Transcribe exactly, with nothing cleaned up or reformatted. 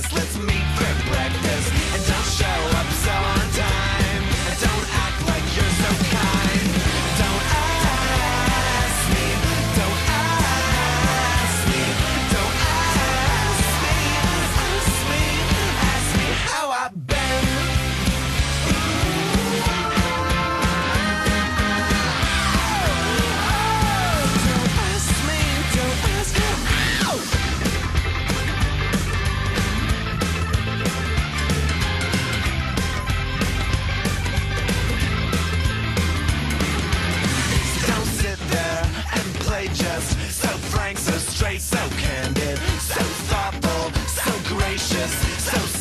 this. Let's meet for breakfast. And don't show up so on time. And don't act like you're so kind. Don't ask me. Don't ask me. Don't ask me. Ask me. Ask me how I've been. Don't ask me. Don't ask me. Don't sit there and play just so frank, so straight, so candid, so thoughtful, so gracious, so